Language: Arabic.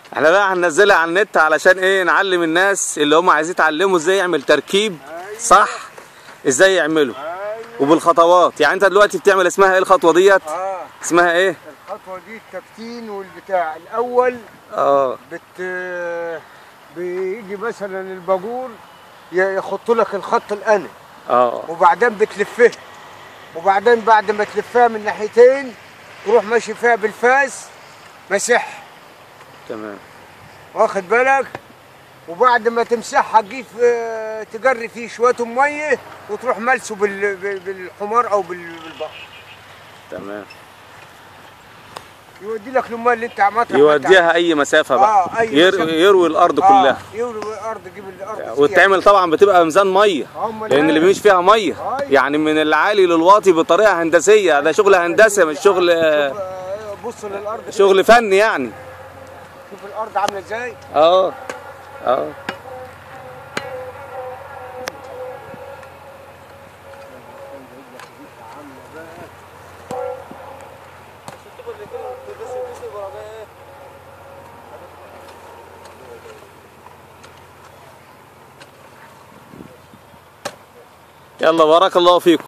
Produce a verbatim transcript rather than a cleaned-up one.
احنا بقى هننزلها على النت علشان ايه؟ نعلم الناس اللي هم عايزين يتعلموا ازاي يعمل تركيب صح، ازاي يعملوا وبالخطوات. يعني انت دلوقتي بتعمل اسمها ايه الخطوه ديت؟ اه اسمها ايه؟ الخطوه دي التفتين والبتاع الاول. اه بت بيجي مثلا الباجور يحط لك الخط الأنا، اه وبعدين بتلفها، وبعدين بعد ما تلفها من ناحيتين تروح ماشي فيها بالفاس مسح. تمام. واخد بالك؟ وبعد ما تمسحها تجيب تجري فيه شويه ميه وتروح ملسه بالحمار او بالبحر. تمام. يودي لك الميه اللي انت عملتها، يوديها اي مسافه بقى. اه اي ير... مسافة. يروي الارض آه. كلها. يروي الارض، يجيب الارض. وتتعمل طبعا بتبقى ميزان ميه، لان اللي بيمشي فيها ميه. آه. يعني من العالي للواطي بطريقه هندسيه، ده شغل هندسه مش شغل. بص للارض، شغل فني يعني. شوف الارض عامله ازاي. اه اه يلا بارك الله فيكم.